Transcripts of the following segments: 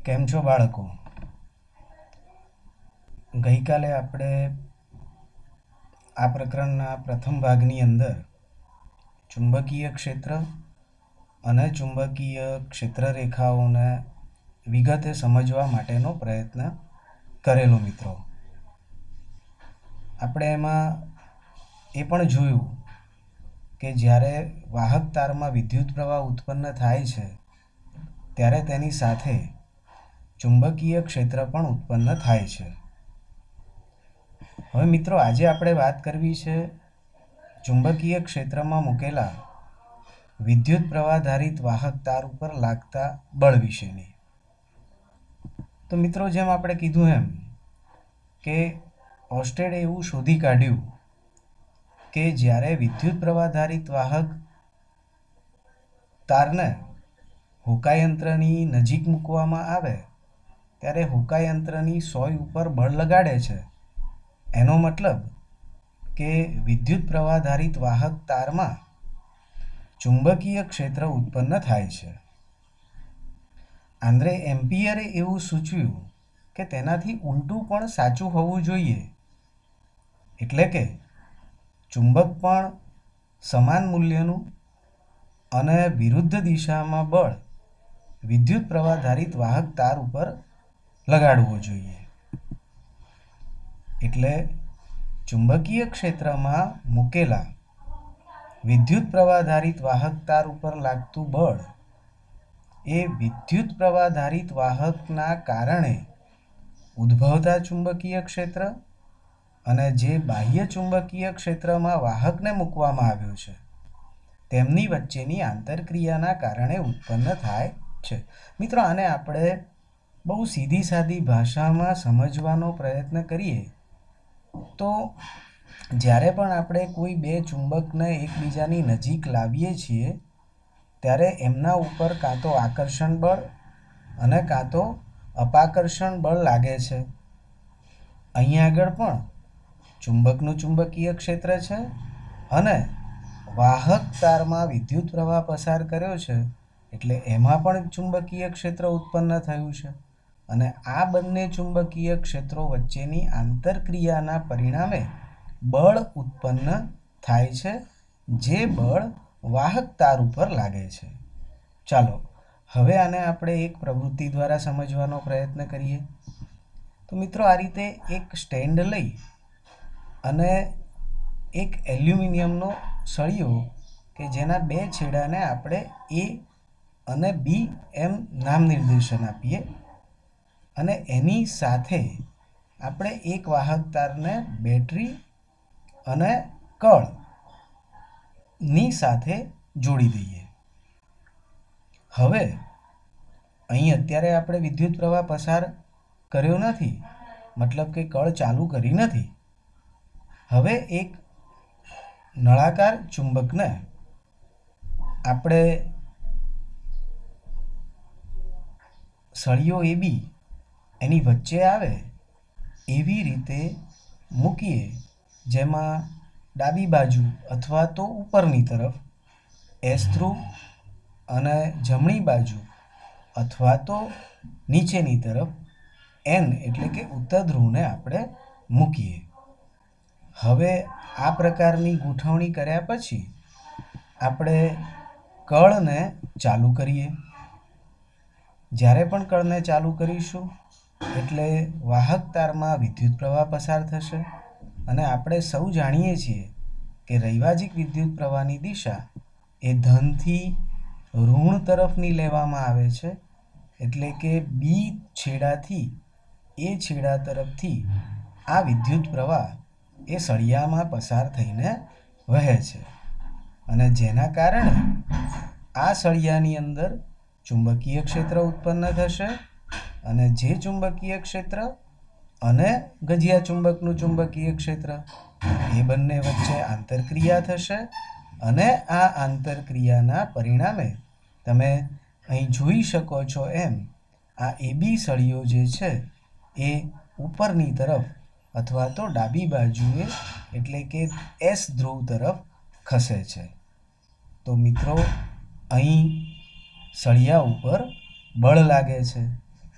કેમ છો બાળકો? ગઈકાલે આપણે આ પ્રકરણના પ્રથમ ભાગની અંદર ચુંબકીય ક્ષેત્ર અને ચુંબકીય ક્ષેત્ર રેખાઓને વિગતે સમજવા માટેનો પ્રયત્ન કરેલો મિત્રો. આપણે એમાં એ પણ જોયું કે જ્યારે વાહક તારમાં વિદ્યુત પ્રવાહ ઉત્પન્ન થાય છે ત્યારે તેની સાથે ચુંબકીય ક્ષેત્ર પણ ઉત્પન્ન થાય છે. હવે મિત્રો, આજે આપણે વાત કરવી છે ચુંબકીય ક્ષેત્રમાં મૂકેલા વિદ્યુત પ્રવાહધારિત વાહક તાર ઉપર લાગતા બળ વિશેની. તો મિત્રો, જેમ આપણે કીધું એમ કે ઓર્સ્ટેડે એવું શોધી કાઢ્યું કે જ્યારે વિદ્યુત પ્રવાહધારિત વાહક તારને હોકાયંત્રની નજીક મૂકવામાં આવે ત્યારે હોકાયંત્રની સોય ઉપર બળ લગાડે છે. એનો મતલબ કે વિદ્યુત પ્રવાહધારિત વાહક તારમાં ચુંબકીય ક્ષેત્ર ઉત્પન્ન થાય છે. આન્દ્રે એમ્પિયરે એવું સૂચવ્યું કે તેનાથી ઉલટું પણ સાચું હોવું જોઈએ, એટલે કે ચુંબક પણ સમાન મૂલ્યનું અને વિરુદ્ધ દિશામાં બળ વિદ્યુત પ્રવાહધારિત વાહક તાર ઉપર લગાડવો જોઈએ. એટલે ચુંબકીય ક્ષેત્રમાં મૂકેલા વિદ્યુત પ્રવાહધારિત વાહક તાર ઉપર લાગતું બળ એ વિદ્યુત પ્રવાહધારિત વાહકના કારણે ઉદ્ભવતા ચુંબકીય ક્ષેત્ર અને જે બાહ્ય ચુંબકીય ક્ષેત્રમાં વાહકને મૂકવામાં આવ્યું છે તેમની વચ્ચેની આંતરક્રિયાના કારણે ઉત્પન્ન થાય છે. મિત્રો, આને આપણે બહુ સીધી સાદી ભાષામાં સમજવાનો પ્રયત્ન કરીએ તો જ્યારે પણ આપણે કોઈ બે ચુંબકને એકબીજાની નજીક લાવીએ છીએ ત્યારે એમના ઉપર કાં તો આકર્ષણ બળ અને કાં તો અપાકર્ષણ બળ લાગે છે. અહીંયા આગળ પણ ચુંબકનું ચુંબકીય ક્ષેત્ર છે અને વાહક તારમાં વિદ્યુત પ્રવાહ પસાર કર્યો છે એટલે એમાં પણ ચુંબકીય ક્ષેત્ર ઉત્પન્ન થયું છે અને આ બંને ચુંબકીય ક્ષેત્રો વચ્ચેની આંતરક્રિયાના પરિણામે બળ ઉત્પન્ન થાય છે, જે બળ વાહક તાર ઉપર લાગે છે. ચાલો હવે આને આપણે એક પ્રવૃત્તિ દ્વારા સમજવાનો પ્રયત્ન કરીએ. તો મિત્રો, આ રીતે એક સ્ટેન્ડ લઈ અને એક એલ્યુમિનિયમનો સળિયો કે જેના બે છેડાને આપણે એ અને બી એમ નામ નિર્દેશન આપીએ અને એની સાથે આપણે એક વાહક તારને બેટરી અને કળની સાથે જોડી દઈએ. હવે અહીં અત્યારે આપણે વિદ્યુત પ્રવાહ પસાર કર્યો નથી, મતલબ કે કળ ચાલુ કરી નથી. હવે એક નળાકાર ચુંબકને આપણે સળિયો AB એની વચ્ચે આવે એવી રીતે મૂકીએ જેમાં ડાબી બાજુ અથવા તો ઉપરની તરફ S ધ્રુવ અને જમણી બાજુ અથવા તો નીચેની તરફ N એટલે કે ઉત્તર ધ્રુવને આપણે મૂકીએ. હવે આ પ્રકારની ગોઠવણી કર્યા પછી આપણે કળને ચાલુ કરીએ. જ્યારે પણ કળને ચાલુ કરીશું એટલે વાહક તારમાં વિદ્યુત પ્રવાહ પસાર થશે અને આપણે સૌ જાણીએ છીએ કે રૈવાજિક વિદ્યુત પ્રવાહની દિશા એ ધનથી ઋણ તરફની લેવામાં આવે છે, એટલે કે બી છેડાથી એ છેડા તરફથી આ વિદ્યુત પ્રવાહ એ સળિયામાં પસાર થઈને વહે છે અને જેના કારણે આ સળિયાની અંદર ચુંબકીય ક્ષેત્ર ઉત્પન્ન થશે અને જે ચુંબકીય ક્ષેત્ર અને ગજિયા ચુંબકનું ચુંબકીય ક્ષેત્ર એ બંને વચ્ચે આંતરક્રિયા થશે અને આ આંતરક્રિયાના પરિણામે તમે અહીં જોઈ શકો છો એમ આ AB સળિયો જે છે એ ઉપરની તરફ અથવા તો ડાબી બાજુએ એટલે કે S ધ્રુવ તરફ ખસે છે. તો મિત્રો, અહીં સળિયા ઉપર બળ લાગે છે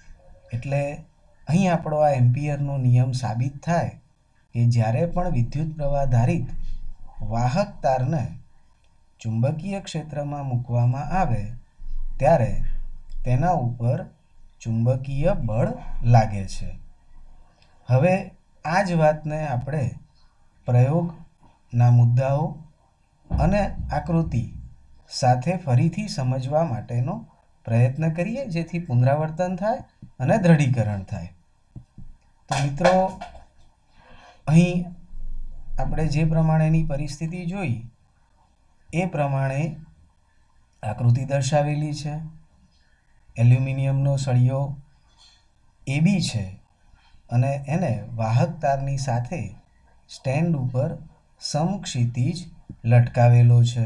એટલે અહીં આપણો આ એમ્પિયરનો નિયમ સાબિત થાય કે જ્યારે પણ વિદ્યુત પ્રવાહ ધારિત વાહક તારને ચુંબકીય ક્ષેત્રમાં મૂકવામાં આવે ત્યારે તેના ઉપર ચુંબકીય બળ લાગે છે. હવે આ જ વાતને આપણે પ્રયોગના મુદ્દાઓ અને આકૃતિ સાથે ફરીથી સમજવા માટેનો પ્રયત્ન કરીએ, જેથી પુનરાવર્તન થાય અને દ્રઢીકરણ થાય. તો મિત્રો, અહીં આપણે જે પ્રમાણેની પરિસ્થિતિ જોઈ એ પ્રમાણે આકૃતિ દર્શાવેલી છે. એલ્યુમિનિયમનો સળિયો AB છે અને એને વાહક તારની સાથે સ્ટેન્ડ ઉપર સમક્ષિતિજ લટકાવેલો છે.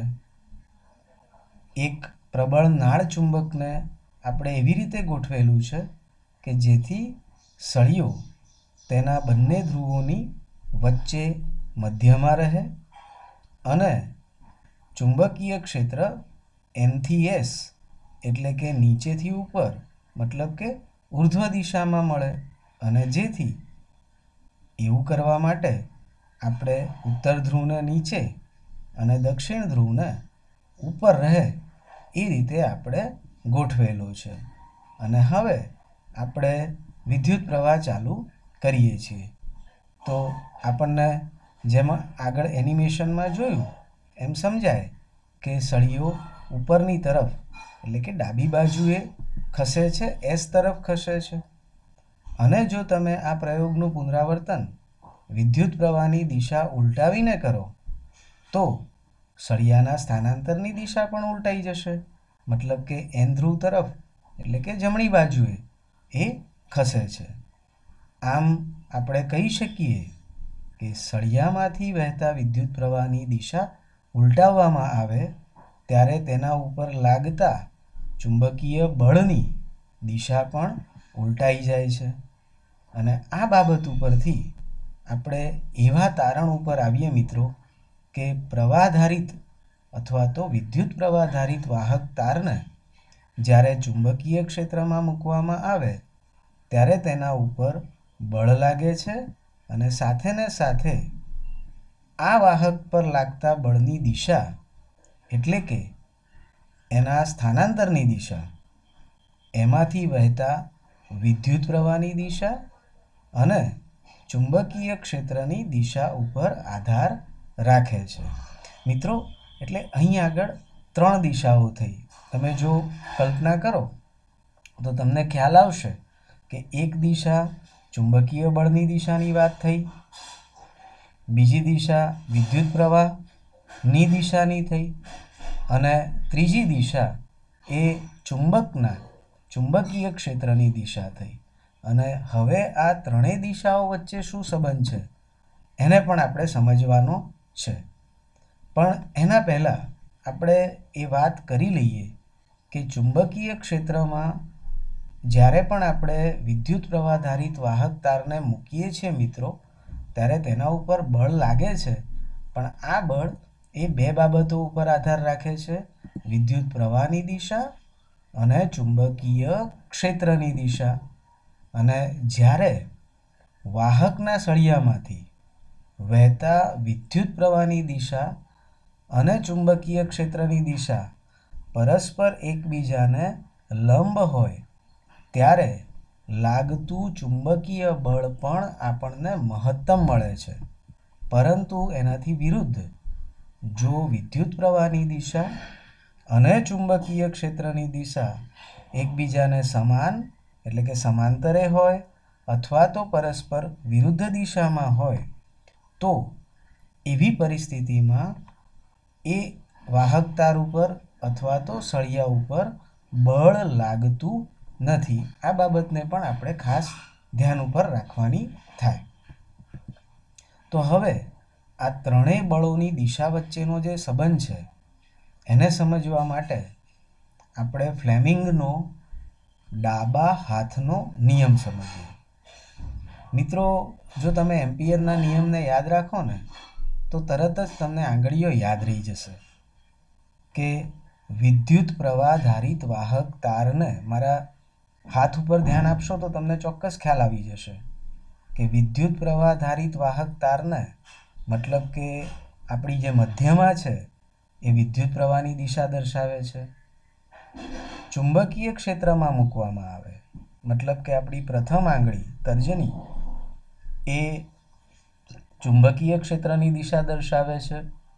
એક પ્રબળ નાળ ચુંબકને આપણે એવી રીતે ગોઠવેલું છે કે જેથી સળિયો તેના બંને ધ્રુવોની વચ્ચે મધ્યમાં રહે અને ચુંબકીય ક્ષેત્ર N થી S એટલે કે નીચેથી ઉપર મતલબ કે ઉર્ધ્વ દિશામાં મળે. અને જેથી એવું કરવા માટે આપણે ઉત્તર ધ્રુવને નીચે અને દક્ષિણ ધ્રુવને ઉપર રહે એ રીતે આપણે ગોઠવેલો છે. અને હવે આપણે વિદ્યુત પ્રવાહ ચાલુ કરીએ છીએ. તો આપણને જેમ આગળ એનિમેશનમાં જોયું એમ સમજાય કે સળિયો ઉપરની તરફ એટલે કે ડાબી બાજુએ ખસે છે, S તરફ ખસે છે. અને જો તમે આ પ્રયોગનું પુનરાવર્તન વિદ્યુત પ્રવાહની દિશા ઉલટાવીને કરો તો સળિયાના સ્થાનાંતરની દિશા પણ ઉલટાઈ જશે. મતલબ કે N ધ્રુવ તરફ એટલે કે જમણી બાજુએ એ ખસે છે. આમ આપણે કહી શકીએ કે સળિયામાંથી વહેતા વિદ્યુત પ્રવાહની દિશા ઉલટાવવામાં આવે ત્યારે તેના ઉપર લાગતા ચુંબકીય બળની દિશા પણ ઉલટાઈ જાય છે. અને આ બાબત ઉપરથી આપણે એવા તારણ ઉપર આવીએ મિત્રો કે પ્રવાહધારિત અથવા તો વિદ્યુત પ્રવાહધારિત વાહક તારને જ્યારે ચુંબકીય ક્ષેત્રમાં મૂકવામાં આવે ત્યારે તેના ઉપર બળ લાગે છે અને સાથે ને સાથે આ વાહક પર લાગતા બળની દિશા એટલે કે એના સ્થાનાંતરની દિશા, એમાંથી વહેતા વિદ્યુત પ્રવાહની દિશા અને ચુંબકીય ક્ષેત્રની દિશા ઉપર આધાર રાખે છે. મિત્રો, એટલે અહીં આગળ 3 દિશાઓ થઈ. તમે જો કલ્પના કરો તો તમને ખ્યાલ આવશે કે એક દિશા ચુંબકીય બળની દિશાની વાત થઈ, બીજી દિશા વિદ્યુત પ્રવાહની દિશાની થઈ અને ત્રીજી દિશા એ ચુંબકના ચુંબકીય ક્ષેત્રની દિશા થઈ. અને હવે આ ત્રણેય દિશાઓ વચ્ચે શું સંબંધ છે એને પણ આપણે સમજવાનો છે. પણ એના પહેલાં આપણે એ વાત કરી લઈએ કે ચુંબકીય ક્ષેત્રમાં જ્યારે પણ આપણે વિદ્યુત પ્રવાહધારિત વાહક તારને મૂકીએ છીએ મિત્રો, ત્યારે તેના ઉપર બળ લાગે છે. પણ આ બળ એ 2 બાબતો ઉપર આધાર રાખે છે: વિદ્યુત પ્રવાહની દિશા અને ચુંબકીય ક્ષેત્રની દિશા. અને જ્યારે વાહકના સળિયામાંથી વહેતા વિદ્યુત પ્રવાહની દિશા અને ચુંબકીય ક્ષેત્રની દિશા પરસ્પર એકબીજાને લંબ હોય ત્યારે લાગતું ચુંબકીય બળ પણ આપણને મહત્તમ મળે છે. પરંતુ એનાથી વિરુદ્ધ જો વિદ્યુત પ્રવાહની દિશા અને ચુંબકીય ક્ષેત્રની દિશા એકબીજાને સમાન એટલે કે સમાંતરે હોય અથવા તો પરસ્પર વિરુદ્ધ દિશામાં હોય તો એવી પરિસ્થિતિમાં એ વાહક તાર ઉપર અથવા તો સળિયા ઉપર બળ લાગતું નથી. આ બાબતને પણ આપણે ખાસ ધ્યાન ઉપર રાખવાની થાય. તો હવે આ ત્રણેય બળોની દિશા વચ્ચેનો જે સંબંધ છે એને સમજવા માટે આપણે ફ્લેમિંગનો ડાબા હાથનો નિયમ સમજીએ. મિત્રો, જો તમે એમ્પિયરના નિયમને યાદ રાખો ને તો તરત જ તમને આંગળીઓ યાદ રહી જશે કે વિદ્યુત પ્રવાહધારિત વાહક તારને મારા હાથ ઉપર ધ્યાન આપશો તો તમને ચોક્કસ ખ્યાલ આવી જશે કે વિદ્યુત પ્રવાહ ધારિત વાહક તારને મતલબ કે આપણી જે મધ્યમાં છે એ વિદ્યુત પ્રવાહની દિશા દર્શાવે છે. ચુંબકીય ક્ષેત્રમાં મૂકવામાં આવે મતલબ કે આપણી પ્રથમ આંગળી તર્જની એ ચુંબકીય ક્ષેત્રની દિશા દર્શાવે છે.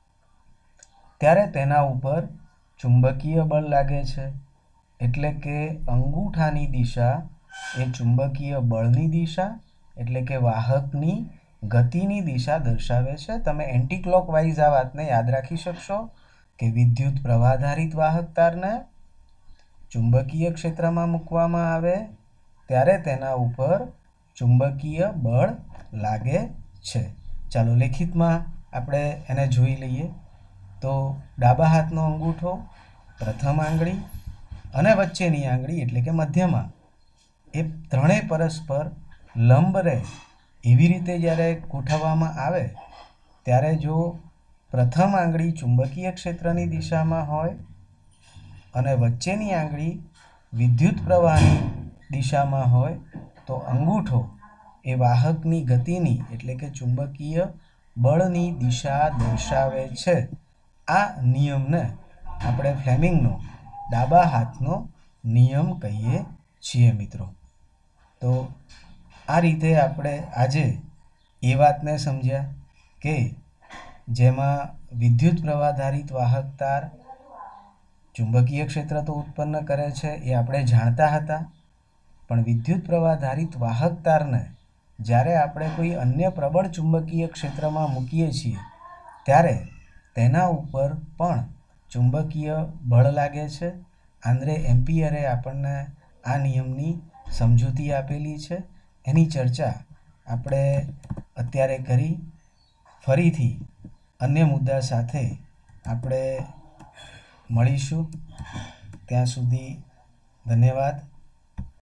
ત્યારે તેના ઉપર ચુંબકીય બળ લાગે છે. એટલે કે અંગૂઠાની દિશા એ ચુંબકીય બળની દિશા એટલે કે વાહકની ગતિની દિશા દર્શાવે છે. તમે એન્ટી ક્લોકવાઇઝ આ વાતને યાદ રાખી શકશો કે વિદ્યુત પ્રવાહધારિત વાહક તારને ચુંબકીય ક્ષેત્રમાં મૂકવામાં આવે ત્યારે તેના ઉપર ચુંબકીય બળ લાગે છે. ચાલો લેખિતમાં આપણે એને જોઈ લઈએ. તો ડાબા હાથનો અંગૂઠો, પ્રથમ આંગળી અને વચ્ચેની આંગળી એટલે કે મધ્યમાં એ ત્રણેય પરસ્પર લંબ રહે એવી રીતે જ્યારે ગોઠવવામાં આવે ત્યારે જો પ્રથમ આંગળી ચુંબકીય ક્ષેત્રની દિશામાં હોય અને વચ્ચેની આંગળી વિદ્યુત પ્રવાહની દિશામાં હોય તો અંગૂઠો એ વાહકની ગતિની એટલે કે ચુંબકીય બળની દિશા દર્શાવે છે. આ નિયમને આપણે ફ્લેમિંગનો ડાબા હાથનો નિયમ કહીએ છીએ મિત્રો. તો આ રીતે આપણે આજે એ વાતને સમજ્યા કે જેમાં વિદ્યુત પ્રવાહધારિત વાહક તાર ચુંબકીય ક્ષેત્ર તો ઉત્પન્ન કરે છે એ આપણે જાણતા હતા, પણ વિદ્યુત પ્રવાહધારિત વાહક તારને જ્યારે આપણે કોઈ અન્ય પ્રબળ ચુંબકીય ક્ષેત્રમાં મૂકીએ છીએ ત્યારે તેના ઉપર પણ ચુંબકીય બળ લાગે છે. આંદ્રે એમ્પિયરે આપણને આ નિયમની સમજૂતી આપેલી છે. એની ચર્ચા આપણે અત્યારે કરી. ફરીથી અન્ય મુદ્દા સાથે આપણે મળીશું. ત્યાં સુધી ધન્યવાદ.